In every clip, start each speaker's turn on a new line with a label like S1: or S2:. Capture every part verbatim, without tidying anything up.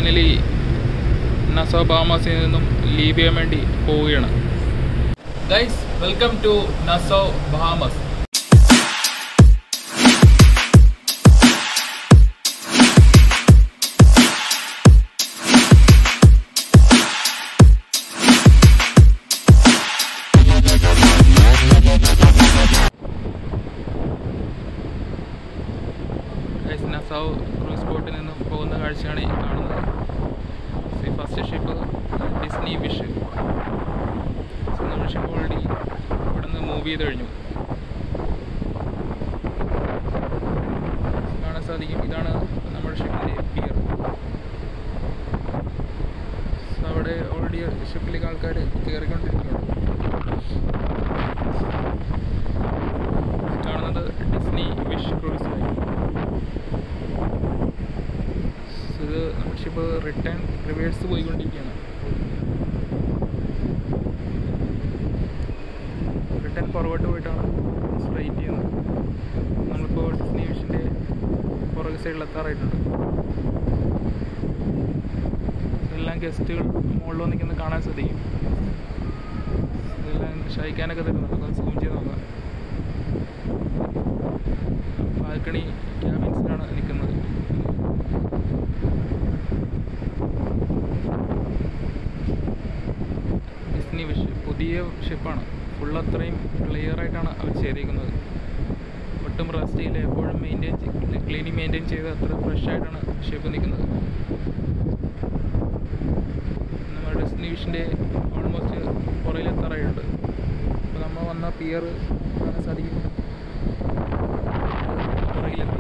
S1: Finally നസോ ബഹാമാസിൽ നിന്നും leave ചെയ്യാൻ വേണ്ടി പോവുകയാണ്. Guys, welcome to Nassau Bahamas. Nassau cruise ബോട്ടിൽ നിന്നും പോകുന്ന കാഴ്ചയാണ് ഈ കാണുന്നത്. First ship Disney Wish. നമ്മുടെ ഷിപ്പ് ഓൾറെഡി ഇവിടെ നിന്ന് മൂവ് ചെയ്ത് കഴിഞ്ഞു. കാണാൻ സാധിക്കും, ഇതാണ് നമ്മുടെ ഷിപ്പിൻ്റെ പിയർ. അവിടെ ഓൾറെഡി ഷിപ്പിലേക്ക് ആൾക്കാർ കയറിക്കൊണ്ടിരിക്കുകയാണ്. കാണുന്നത് ഡിസ്നി വിഷ് ക്രൂസ് ലൈൻ. ഇത് നമ്മുടെ ഷിപ്പ് റിട്ടേൺ റിവേഴ്സ് പോയിക്കൊണ്ടിരിക്കുകയാണ്. റിട്ടേൺ പുറകോട്ട് പോയിട്ടാണ് സ്ട്രൈറ്റ് ചെയ്യുന്നത്. നമ്മളിപ്പോൾ ഡിസ്നി വിഷിൻ്റെ പുറകെ സൈഡിൽ എത്താറായിട്ടുണ്ട്. എല്ലാം ഗസ്റ്റുകൾ മുകളിൽ നിൽക്കുന്നത് കാണാൻ സാധിക്കും. ഇതെല്ലാം ഷൈക്കാനൊക്കെ തരുന്നുണ്ട്. അതൊന്ന് സൂം ചെയ്ത് നോക്കാം. ബാൽക്കണി ക്യാബിൻസിലാണ് നിൽക്കുന്നത്. ഡിസ്നി വിഷ് പുതിയ ഷിപ്പാണ്. ഫുൾ അത്രയും ക്ലിയർ ആയിട്ടാണ് അവർ ചെയ്തിരിക്കുന്നത്. ഒട്ടും റസ്റ്റ് ചെയ്യില്ല. എപ്പോഴും മെയിൻറ്റെയിൻ ക്ലീനിങ് മെയിൻറ്റെയിൻ ചെയ്ത് അത്ര ഫ്രഷ് ആയിട്ടാണ് ഷിപ്പ് നിൽക്കുന്നത്. നമ്മുടെ ഡിസ്നി വിഷിൻ്റെ ഓൾമോസ്റ്റ് പുറയിലെത്താറായിട്ടുണ്ട്. അപ്പോൾ നമ്മൾ വന്ന പിയർ കാണാൻ സാധിക്കും. പുറകിലെത്തി.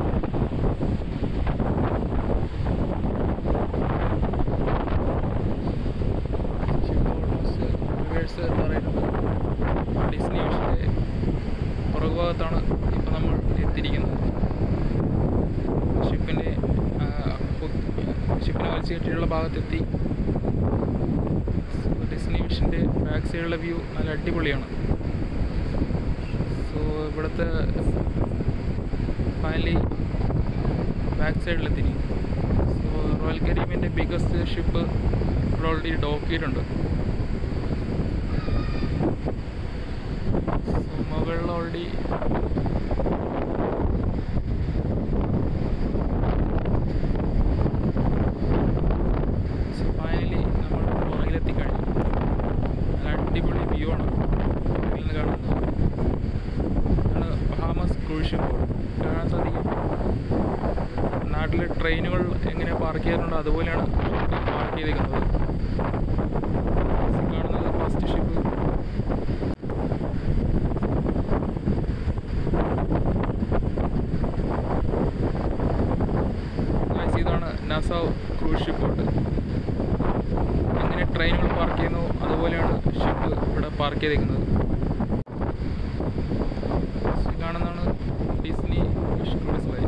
S1: ഡിസ്നി വിഷിൻ്റെ പുറകുഭാഗത്താണ് ഇപ്പോൾ നമ്മൾ എത്തിയിരിക്കുന്നത്. ഷിപ്പിൻ്റെ ഷിപ്പിനെ വലിച്ചു കെട്ടിയുള്ള ഭാഗത്തെത്തി. ഡിസ്നി വിഷിൻ്റെ ബാക്ക് സൈഡിലുള്ള വ്യൂ നല്ല അടിപൊളിയാണ്. സോ ഇവിടുത്തെ ഫൈനലി ബാക്ക് സൈഡിലെത്തി. സോ റോയൽ കരീബിയൻ്റെ ബിഗസ്റ്റ് ഷിപ്പ് ഇവിടെ ഓൾറെഡി ഡോക്ക് ചെയ്തിട്ടുണ്ട്. മുകളിൽ ഓൾറെഡി ഫൈനലി നമ്മൾ പുറകിലെത്തിക്കഴിഞ്ഞു. നല്ല അടിപൊളി വ്യൂ ആണ് പുറകിൽ നിന്ന് കാണുന്നത്. ആണ് ബഹാമാസ് ക്രൂസ് ഷിപ്പ്. കാണാൻ സാധിക്കും നാട്ടിലെ ട്രെയിനുകൾ എങ്ങനെ പാർക്ക് ചെയ്യാറുണ്ടോ അതുപോലെയാണ് ഷിപ്പ് പാർക്ക് ചെയ്തിരിക്കുന്നത്. കാണുന്നത് ഫസ്റ്റ് ഷിപ്പ്. ഇതാണ് നസോ ക്രൂസ് ഷിപ്പ് ബോട്ട്. എങ്ങനെ ട്രെയിനുകൾ പാർക്ക് ചെയ്യുന്നു അതുപോലെയാണ് ഷിപ്പ് ഇവിടെ പാർക്ക് ചെയ്തിരിക്കുന്നത്. കാണുന്നതാണ് ഡിസ്നി വിഷ് ക്രൂസ് ലൈൻ.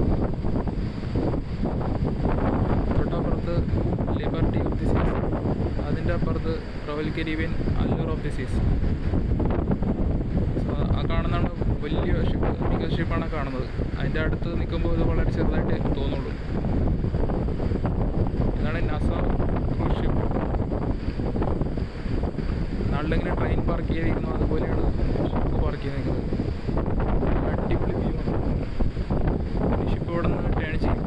S1: തൊട്ടപ്പുറത്ത് ലിബർട്ടി ഓഫ് ദി സീസ്, അതിൻ്റെ അപ്പുറത്ത് Royal Caribbean Allure of the Seas. ആ കാണുന്നതാണ് വലിയ ഷിപ്പ്, മികച്ച ഷിപ്പാണ് കാണുന്നത്. അതിൻ്റെ അടുത്ത് നിൽക്കുമ്പോൾ ഇത് വളരെ ചെറുതായിട്ട് തോന്നുള്ളൂ. ഇതാണ് നസോ ക്രൂസ് ഷിപ്പ്. നാട്ടിലെങ്ങനെ ട്രെയിൻ പാർക്ക് ചെയ്തിരിക്കുന്നു അതുപോലെയാണ് ഷിപ്പ് പാർക്ക് ചെയ്തിരിക്കുന്നത്. അടിപൊളി വ്യൂ ആണ്. ഷിപ്പ് ഇവിടെ നിന്ന് ടേൺ ചെയ്യും.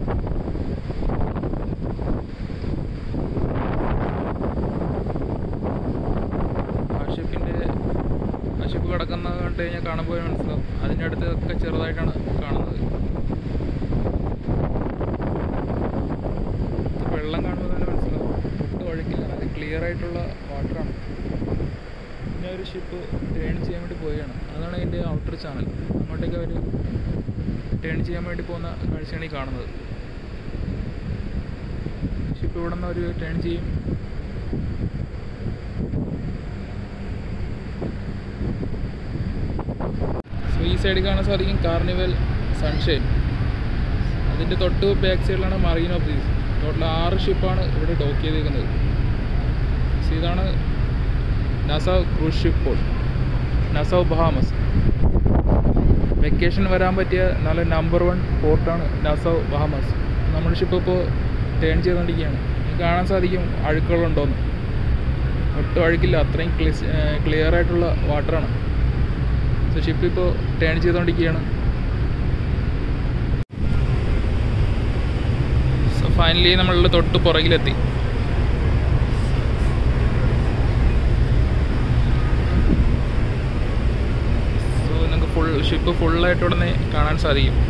S1: ആ ഷിപ്പിൻ്റെ ആ ഷിപ്പ് കിടക്കുന്നത് കണ്ടു കഴിഞ്ഞാൽ കാണുമ്പോൾ മനസ്സിലാവും അതിൻ്റെ അടുത്തൊക്കെ ചെറുതായിട്ടാണ് കാണുന്നത്. വെള്ളം കാണുമ്പോൾ തന്നെ മനസ്സിലാവും ഒട്ടും ഒഴുക്കില്ല, നല്ല ക്ലിയർ ആയിട്ടുള്ള വാട്ടറാണ്. പിന്നെ ഒരു ഷിപ്പ് ടേൺ ചെയ്യാൻ വേണ്ടി പോവുകയാണ്. അതാണ് അതിൻ്റെ ഔട്ടർ ചാനൽ. അങ്ങോട്ടേക്ക് അവർ ടേൺ ചെയ്യാൻ വേണ്ടി പോകുന്ന കാഴ്ചയാണ് ഈ കാണുന്നത്. ഷിപ്പ് ഇവിടെ നിന്ന് അവർ ടേൺ ചെയ്യും. സോ ഈ സൈഡിൽ കാണാൻ സാധിക്കും കാർണിവൽ സൺഷൈൻ. അതിൻ്റെ തൊട്ട് ബാക്ക് സൈഡിലാണ് മറീൻ ഓഫ് ദീസ്. ടോട്ടൽ ആറ് ഷിപ്പാണ് ഇവിടെ ഡോക്ക് ചെയ്തിരിക്കുന്നത്. സോ ഇതാണ് Nassau cruise ship port, Nassau Bahamas. Vacation വരാൻ പറ്റിയ നല്ല നമ്പർ വൺ പോർട്ടാണ് നസോ ബഹാമാസ്. നമ്മുടെ ഷിപ്പ് ഇപ്പോൾ ടേൺ ചെയ്തുകൊണ്ടിരിക്കുകയാണ്. കാണാൻ സാധിക്കും അഴുക്കുകളുണ്ടോയെന്ന്. ഒട്ടും അഴുക്കില്ല, അത്രയും ക്ലിയർ ആയിട്ടുള്ള വാട്ടറാണ്. സോ ഷിപ്പ് ഇപ്പോൾ ടേൺ ചെയ്തുകൊണ്ടിരിക്കുകയാണ്. സോ ഫൈനലി നമ്മളുടെ തൊട്ട് പുറകിലെത്തി. സോ നിങ്ങൾക്ക് ഫുൾ ഷിപ്പ് ഫുള്ളായിട്ട് ഉടനെ കാണാൻ സാധിക്കും.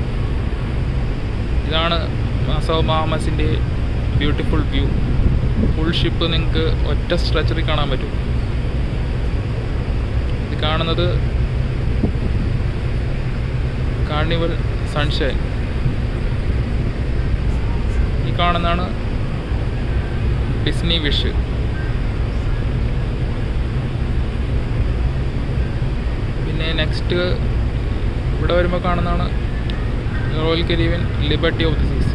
S1: ഇതാണ് നാസോ ബഹാമസിൻ്റെ ബ്യൂട്ടിഫുൾ വ്യൂ. ഫുൾ ഷിപ്പ് നിങ്ങൾക്ക് ഒറ്റ സ്ട്രെച്ചറിൽ കാണാൻ പറ്റും. ഇത് കാണുന്നത് കാർണിവൽ സൺഷൈൻ. ഈ കാണുന്നതാണ് ഡിസ്നി വിഷ്. പിന്നെ നെക്സ്റ്റ് ഇവിടെ വരുമ്പോൾ കാണുന്നതാണ് Royal Caribbean Liberty of the Seas.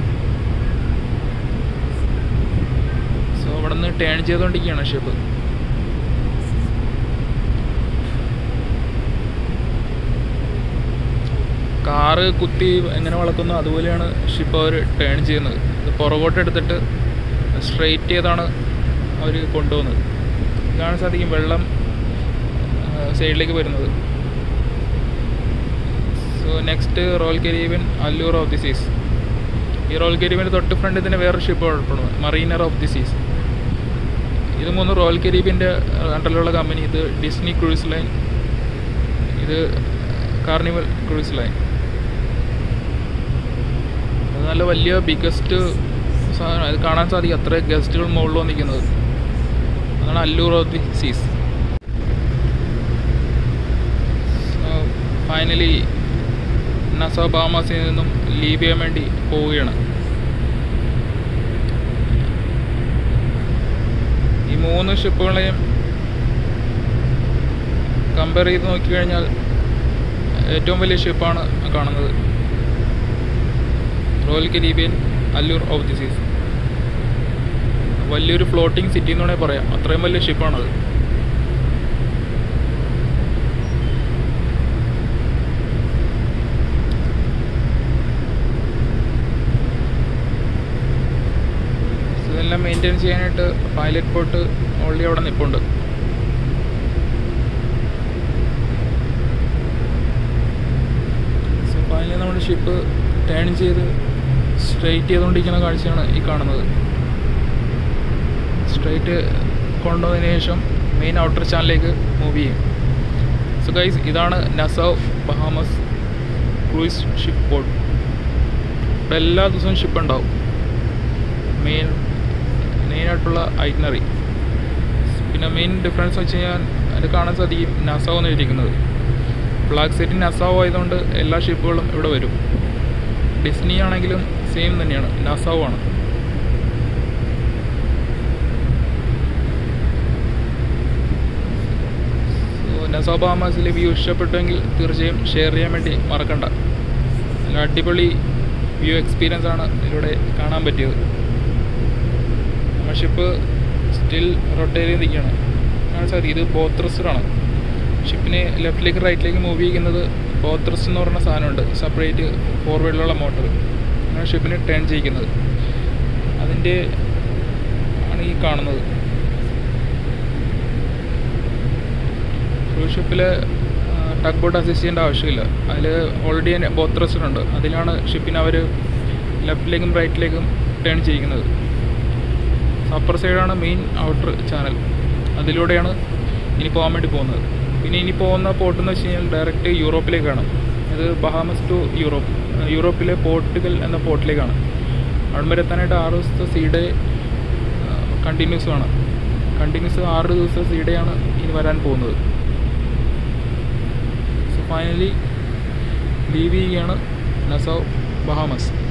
S1: So അവിടെ നിന്ന് ടേൺ ചെയ്തുകൊണ്ടിരിക്കുകയാണ് ഷിപ്പ്. കാറ് കുത്തി എങ്ങനെ വളക്കുന്നു അതുപോലെയാണ് ഷിപ്പ് അവർ ടേൺ ചെയ്യുന്നത്. ഇത് പുറകോട്ട് എടുത്തിട്ട് സ്ട്രെയിറ്റ് ചെയ്താണ് അവർ കൊണ്ടുപോകുന്നത്. കാണാൻ സാധിക്കും വെള്ളം സൈഡിലേക്ക് വരുന്നത്. So next Royal Caribbean Allure of the Seas. ഈ റോയൽ കരീബിയൻ്റെ തൊട്ട് ഫ്രണ്ട് ഇതിന് വേറൊരു ഷിപ്പ് കുഴപ്പമാണ്, മറീനർ ഓഫ് ദി സീസ്. ഇത് മൂന്ന് റോയൽ കരീബിയൻ്റെ അണ്ടറിലുള്ള കമ്പനി. ഇത് ഡിസ്നി ക്രൂസ് ലൈൻ, ഇത് കാർണിവൽ ക്രൂസ് ലൈൻ. അത് നല്ല വലിയ ബിഗസ്റ്റ് സാധനം. ഇത് കാണാൻ സാധിക്കും അത്ര ഗസ്റ്റുകൾ മുകളിൽ വന്നിരിക്കുന്നത്. അതാണ് Allure of the Seas. Finally Nassau ബഹാമാസിൽ നിന്നും ലീവ് ചെയ്യാൻ വേണ്ടി പോവുകയാണ്. ഈ മൂന്ന് ഷിപ്പുകളെയും കമ്പയർ ചെയ്ത് നോക്കിക്കഴിഞ്ഞാൽ ഏറ്റവും വലിയ ഷിപ്പാണ് കാണുന്നത് Royal Caribbean Allure of the Seas. വലിയൊരു ഫ്ലോട്ടിംഗ് സിറ്റി എന്ന് വേണമെങ്കിൽ പറയാം, അത്രയും വലിയ ഷിപ്പാണത്. ഇതെല്ലാം മെയിൻറ്റെയിൻ ചെയ്യാനായിട്ട് പൈലറ്റ് ബോട്ട് ഓൾറെഡി അവിടെ നിൽപ്പുണ്ട്. സോ ഫൈനലി നമ്മുടെ ഷിപ്പ് ടേൺ ചെയ്ത് സ്ട്രെയിറ്റ് ചെയ്തുകൊണ്ടിരിക്കുന്ന കാഴ്ചയാണ് ഈ കാണുന്നത്. സ്ട്രെയിറ്റ് കൊണ്ടുവന്നതിന് ശേഷം മെയിൻ ഔട്ടർ ചാനലിലേക്ക് മൂവ് ചെയ്യും. സോ ഗൈസ്, ഇതാണ് Nassau Bahamas cruise ship port. ഇവിടെ എല്ലാ ദിവസവും ഷിപ്പ് ഉണ്ടാവും. മെയിൻ മെയിനായിട്ടുള്ള ഐറ്റിനറി. പിന്നെ മെയിൻ ഡിഫറൻസ് വെച്ച് കഴിഞ്ഞാൽ അത് കാണാൻ സാധിക്കും നാസാവോ എന്ന് എഴുതിയിരിക്കുന്നത്. ഫ്ലാഗ് സെറ്റ് നാസാവോ ആയതുകൊണ്ട് എല്ലാ ഷിപ്പുകളും ഇവിടെ വരും. ഡിസ്നി ആണെങ്കിലും സെയിം തന്നെയാണ്, നാസാവോ ആണ്. സോ നാസോ ബഹാമാസിലെ വ്യൂ ഇഷ്ടപ്പെട്ടുവെങ്കിൽ തീർച്ചയായും ഷെയർ ചെയ്യാൻ വേണ്ടി മറക്കണ്ട. നല്ല അടിപൊളി വ്യൂ എക്സ്പീരിയൻസ് ആണ് ഇതിലൂടെ കാണാൻ പറ്റിയത്. ഷിപ്പ് സ്റ്റിൽ റൊട്ടേറ്റ് ചെയ്തിരിക്കുകയാണ്. കാണാൻ സാധിക്കും ഇത് ബോത്രസ്റ്ററാണ്. ഷിപ്പിനെ ലെഫ്റ്റിലേക്ക് റൈറ്റിലേക്ക് മൂവ് ചെയ്യുന്നത് ബോത്രസ്റ്റ് എന്ന് പറയുന്ന സാധനമുണ്ട്, സെപ്പറേറ്റ് ഫോർവേഡിലുള്ള മോട്ടർ. അങ്ങനെ ഷിപ്പിനെ ടേൺ ചെയ്യിക്കുന്നത് അതിൻ്റെ ആണ് ഈ കാണുന്നത്. ക്രൂസ് ഷിപ്പിൽ ടഗ് ബോട്ട് അസിസ്റ്റ് ചെയ്യേണ്ട ആവശ്യമില്ല. അതിൽ ഓൾറെഡി തന്നെ ബോത്രസ്റ്ററുണ്ട്. അതിലാണ് ഷിപ്പിനെ അവർ ലെഫ്റ്റിലേക്കും റൈറ്റിലേക്കും ടേൺ ചെയ്യിക്കുന്നത്. അപ്പർ സൈഡാണ് മെയിൻ ഔട്ടർ ചാനൽ, അതിലൂടെയാണ് ഇനി പോകാൻ വേണ്ടി പോകുന്നത്. പിന്നെ ഇനി പോകുന്ന പോർട്ടെന്ന് വെച്ച് കഴിഞ്ഞാൽ ഡയറക്റ്റ് യൂറോപ്പിലേക്കാണ്. ഇത് ബഹാമസ് ടു യൂറോപ്പ്, യൂറോപ്പിലെ പോർട്ടുഗൽ എന്ന പോർട്ടിലേക്കാണ്. അവിടെ വരെ എത്താനായിട്ട് ആറ് ദിവസത്തെ സീ ഡേ കണ്ടിന്യൂസ് ആണ്. കണ്ടിന്യൂസ് ആറ് ദിവസത്തെ സീ ഡേ ആണ് ഇനി വരാൻ പോകുന്നത്. സോ ഫൈനലി ലീവ് ചെയ്യുകയാണ് നാസോ ബഹാമസ്.